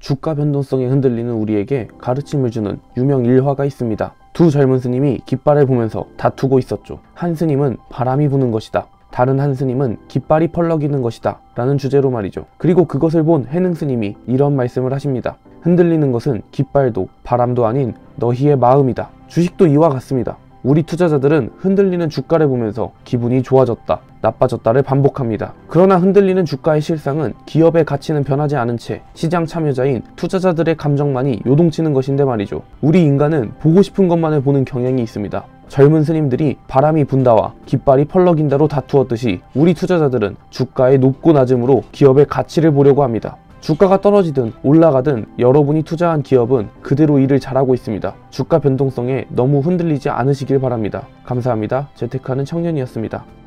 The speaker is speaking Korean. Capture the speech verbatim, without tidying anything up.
주가 변동성에 흔들리는 우리에게 가르침을 주는 유명 일화가 있습니다. 두 젊은 스님이 깃발을 보면서 다투고 있었죠. 한 스님은 바람이 부는 것이다, 다른 한 스님은 깃발이 펄럭이는 것이다 라는 주제로 말이죠. 그리고 그것을 본 해능 스님이 이런 말씀을 하십니다. 흔들리는 것은 깃발도 바람도 아닌 너희의 마음이다. 주식도 이와 같습니다. 우리 투자자들은 흔들리는 주가를 보면서 기분이 좋아졌다, 나빠졌다를 반복합니다. 그러나 흔들리는 주가의 실상은 기업의 가치는 변하지 않은 채 시장 참여자인 투자자들의 감정만이 요동치는 것인데 말이죠. 우리 인간은 보고 싶은 것만을 보는 경향이 있습니다. 젊은 스님들이 바람이 분다와 깃발이 펄럭인다로 다투었듯이 우리 투자자들은 주가의 높고 낮음으로 기업의 가치를 보려고 합니다. 주가가 떨어지든 올라가든 여러분이 투자한 기업은 그대로 일을 잘하고 있습니다. 주가 변동성에 너무 흔들리지 않으시길 바랍니다. 감사합니다. 재테크하는 청년이었습니다.